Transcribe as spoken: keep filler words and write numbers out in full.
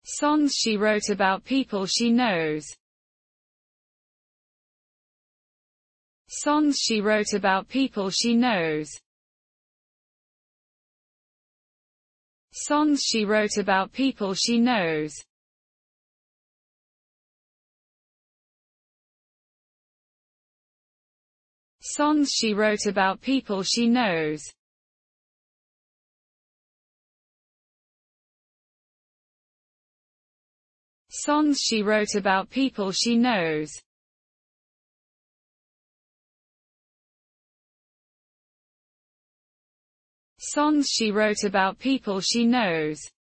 Songs she wrote about people she knows. Songs she wrote about people she knows. Songs she wrote about people she knows. Songs she wrote about people she knows. Songs she wrote about people she knows. Songs she wrote about people she knows.